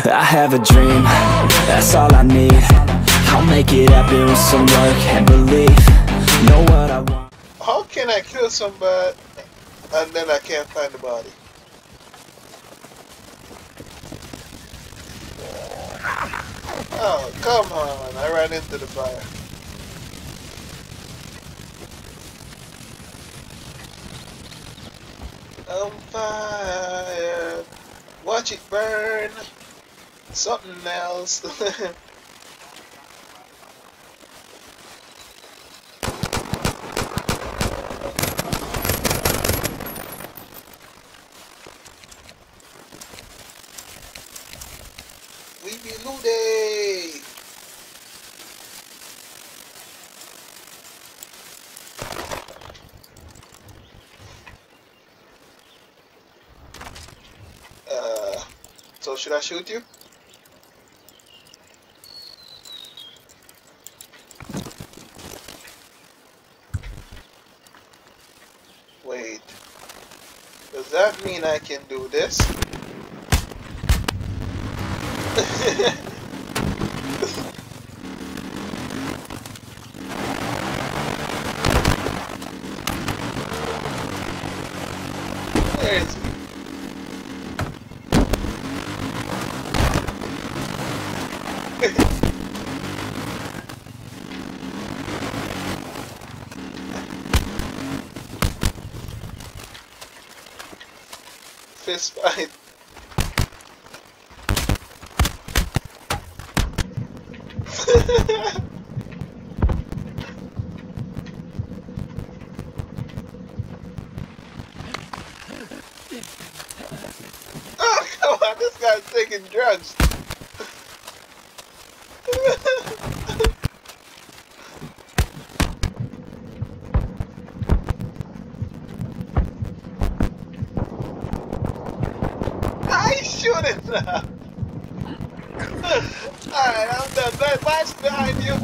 I have a dream, that's all I need. I'll make it happen with some work and belief. Know what I want. How can I kill somebody and then I can't find the body? Oh, come on. I ran into the fire. On fire. Watch it burn. Something else. We be looting. So should I shoot you? Wait. Does that mean I can do this? Where is he? Fist fight. Oh, come on, this guy's taking drugs. I shoot him now. Alright, I'm done. Watch behind you.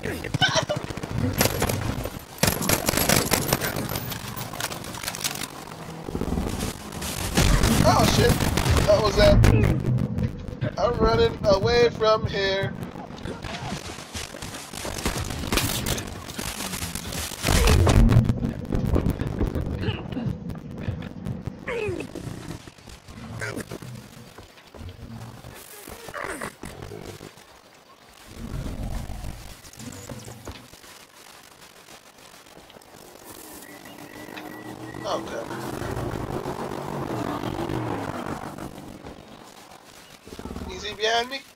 Oh shit. That was that. I'm running away from here. Okay. Is he behind me?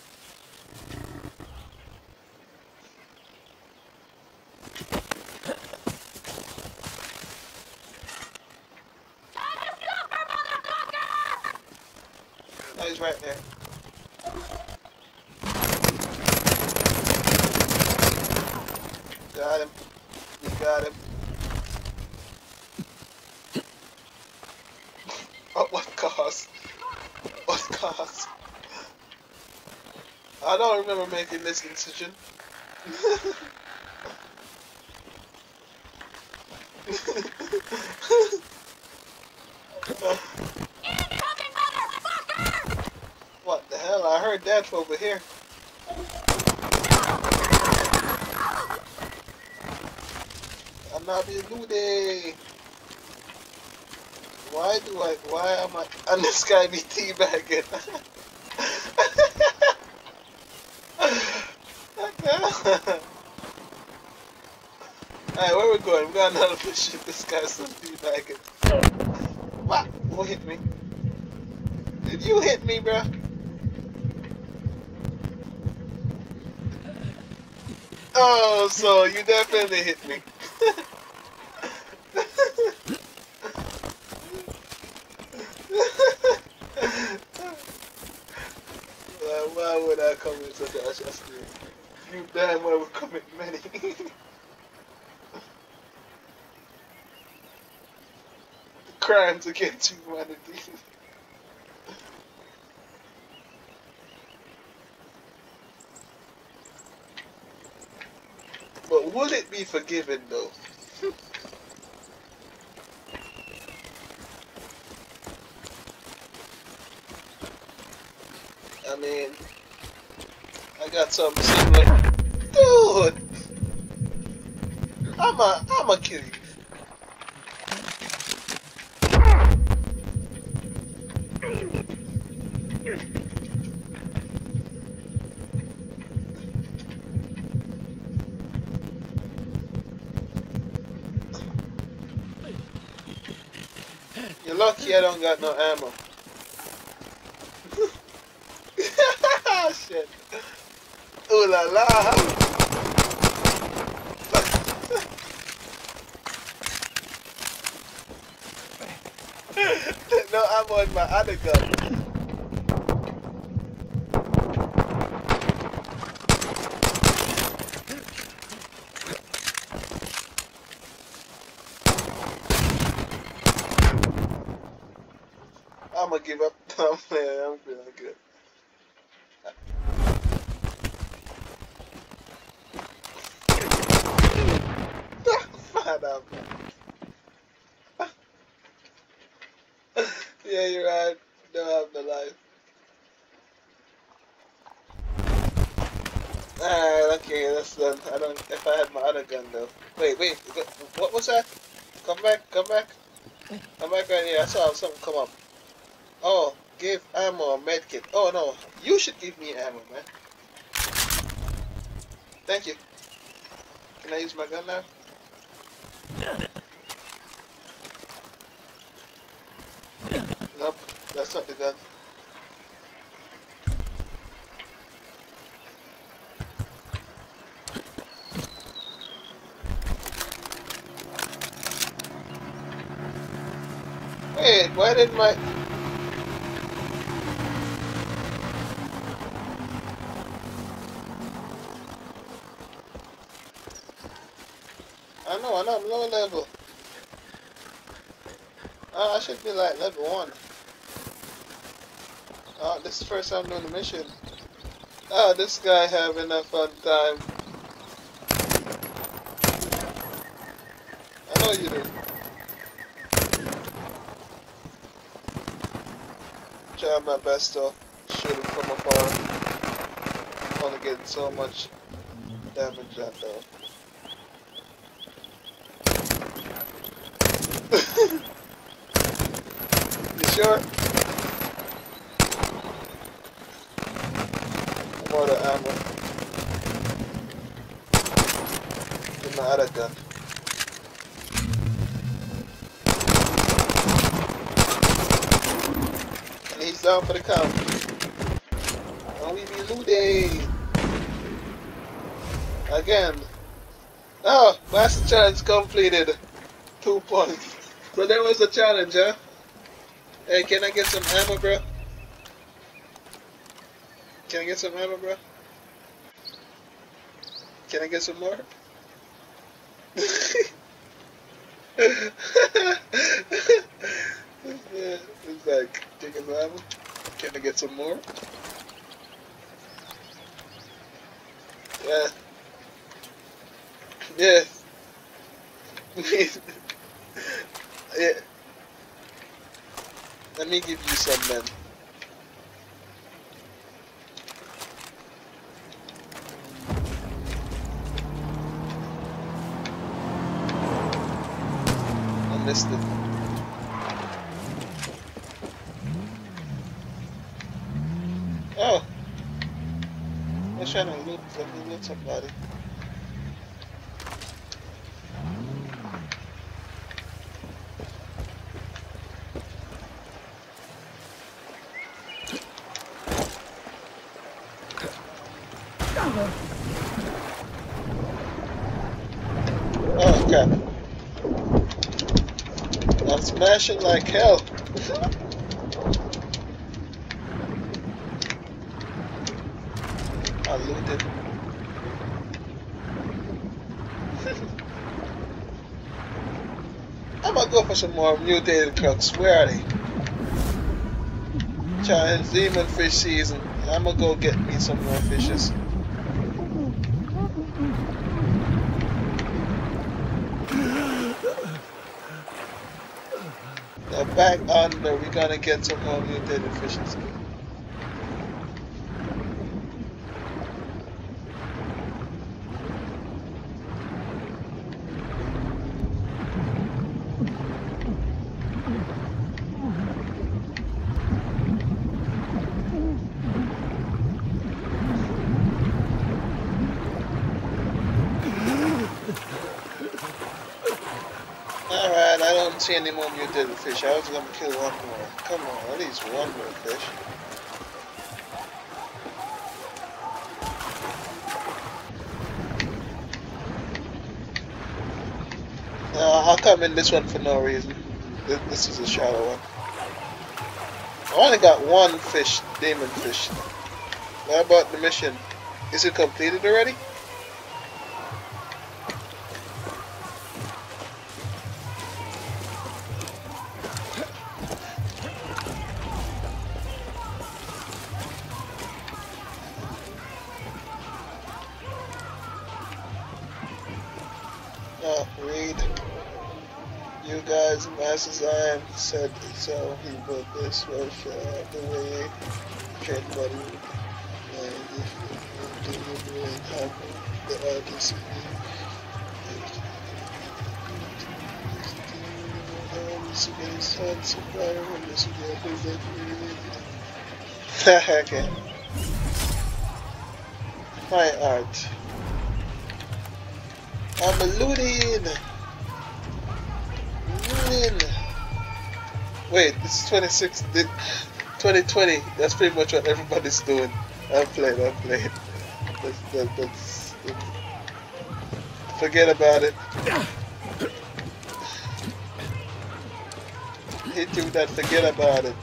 No, he's right there. Got him. We got him. At what cost? What cost? I don't remember making this decision. What the hell? I heard that from over here. I'm not being looted. Why am I, and this guy be teabagging? Alright, where we going? We got another mission. This guy's still teabagging. What? Who hit me? Did you hit me, bro? Oh, so you definitely hit me. Why would I commit such a atrocity? You damn well would commit many. Crimes against humanity. But will it be forgiven though? I mean, I got something similar. Dude! I'ma kill you. You're lucky I don't got no ammo. Shit. Ooh la la. No ammo in my other gun. I'm gonna give up. I'm feeling good. Find out. Yeah, you're right. Don't have the life. Alright, okay, that's done. I don't. If I had my other gun though. Wait. What was that? Come back. Come back right here. I saw something come up. Oh, give ammo a medkit. Oh no, you should give me ammo, man. Thank you. Can I use my gun now? Nope, that's not the gun. Wait, why didn't my... I know, I'm low level. I should be like level 1. This is the first time doing the mission. This guy having a fun time. I know you do. Try my best to shoot him from afar. Only getting so much damage that though. You sure? I'm out of ammo. Get my other gun. And he's down for the count. And we be looting. Again. Oh, master challenge completed. 2 points. So there was a challenge, huh? Hey, can I get some ammo, bro? Can I get some ammo, bro? Can I get some more? It's like, taking some ammo. Can I get some more? Yeah. Yeah. Yeah. Let me give you some then. I missed it. Oh! I was trying to loot. Let me loot somebody. Oh, okay. I'm smashing like hell. I looted. I'm gonna go for some more mutated crooks. Where are they? Challenge demon fish season. I'm gonna go get me some more fishes. Now back under, we're gonna get some more mutated fishes. didn't see any more mutated fish. I was gonna kill one more. Come on, at least one more fish. I'll come in this one for no reason. This is a shallow one. I only got one fish, demon fish. What about the mission? Is it completed already? Read. You guys, Master Zion said so. He put this was the way trade buddy. And if you really have the artist, okay. My art. I'm looting. Wait, this is 2020. That's pretty much what everybody's doing. I've played. That's forget about it. Hit you with that, forget about it.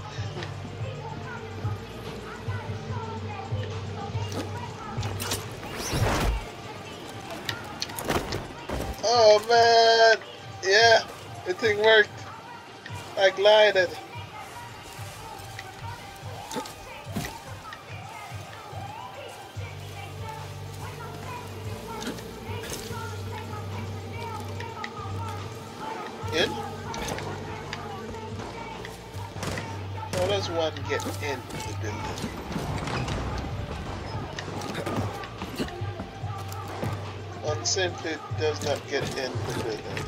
Oh man, yeah, the thing worked. I glided. In? How does one get in the building? One simply does not get in the building.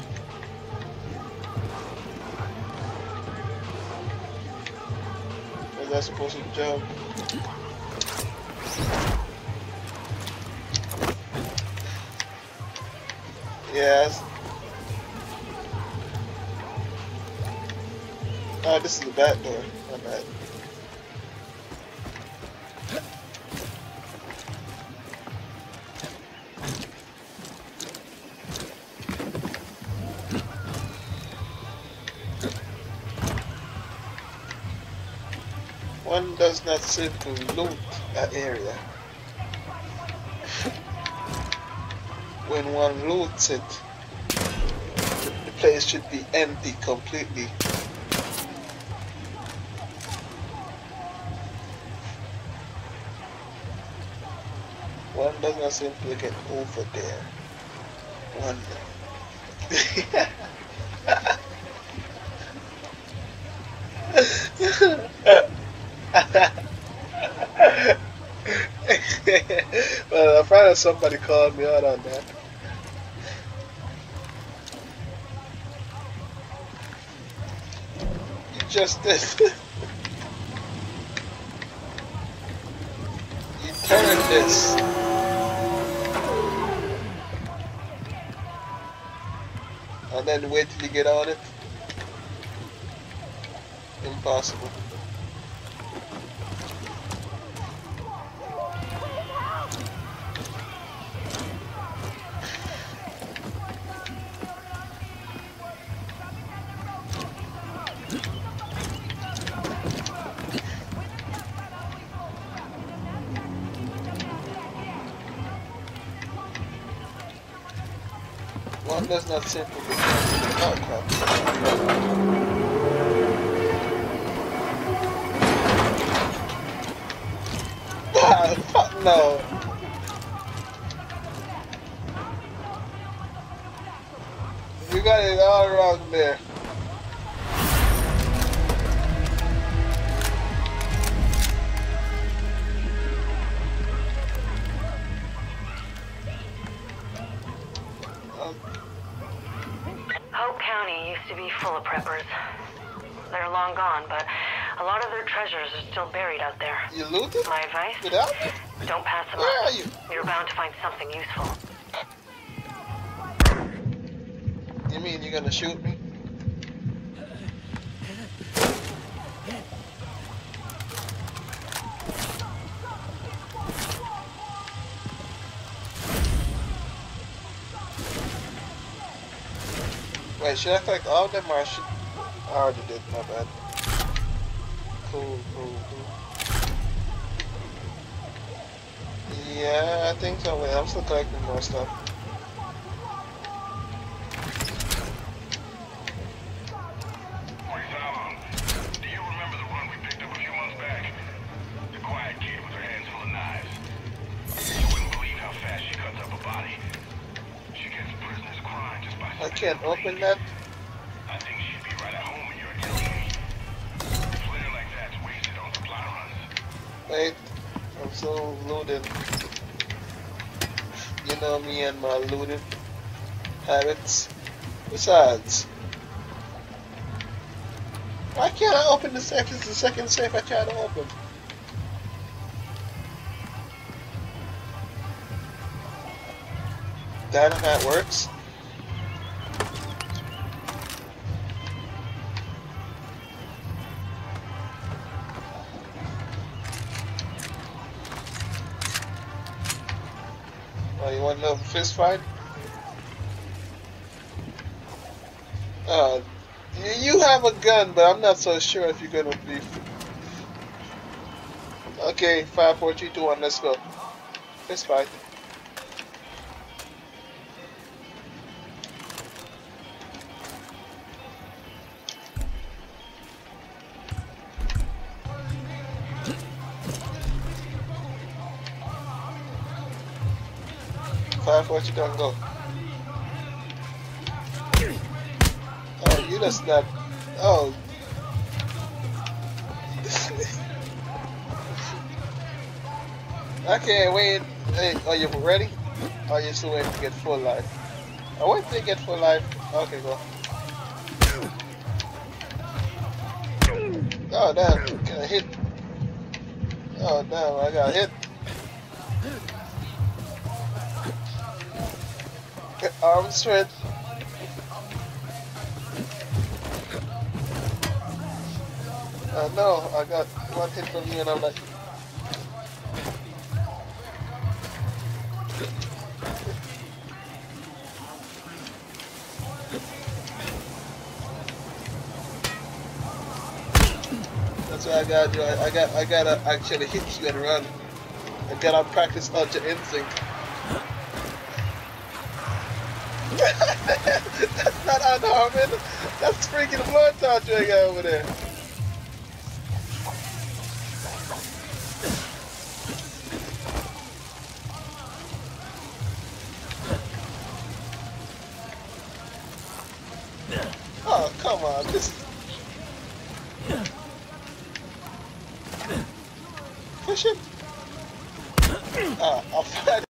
Was I supposed to jump? Yes. Oh, this is the back door. My bad. One does not simply loot that area. When one loots it, the place should be empty completely. One does not simply get over there. One. Well, I found out somebody called me out on that. You just did. You turned this. And then wait till you get on it. Impossible. One does not simply become fuck no. You got it all wrong there. Hope County used to be full of preppers. They're long gone, but a lot of their treasures are still buried out there. You looted? My advice? Get out? Don't pass them Where up. are you? You're bound to find something useful. You mean you're gonna shoot me? Wait, should I collect all of them or should I already did, my bad. Cool. Yeah, I think so. Wait, I'm still collecting more stuff. Do you remember the one we picked up a few months back? The quiet kid with her hands full of knives. You wouldn't believe how fast she cuts up a body. She gets prisoners crying just by... I can't open that. I think she'd be right at home in your area. Flair like that's wasted on supply runs. Wait, I'm so loaded. You know me and my looted habits. Besides, why can't I open the safe? It's the second safe I try to open. Dynamite works. Oh, you want another fist fight? You have a gun, but I'm not so sure if you're gonna be. Okay, 5, 4, 3, 2, 1, let's go. Fist fight. What you done go? Oh, you just not. Oh. Okay, wait. Hey, are you ready? Or are you still waiting to get full life? I wait to get full life. Okay, go. Oh, damn. Got hit. Oh, damn. I got hit. Arm strength. No, I got one hit from you and I'm like... That's what I gotta do. I gotta actually hit you and run. I gotta practice Ultra Instinct. That's not unarmed. That's freaking blood torture I got over there. Oh, come on. This push him. I'll fight